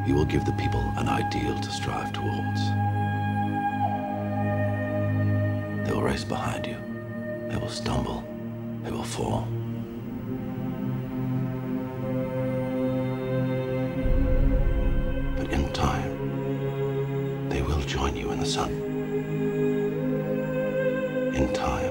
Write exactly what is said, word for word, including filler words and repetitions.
You will give the people an ideal to strive towards. They will race behind you. They will stumble. They will fall. But in time, they will join you in the sun. In time,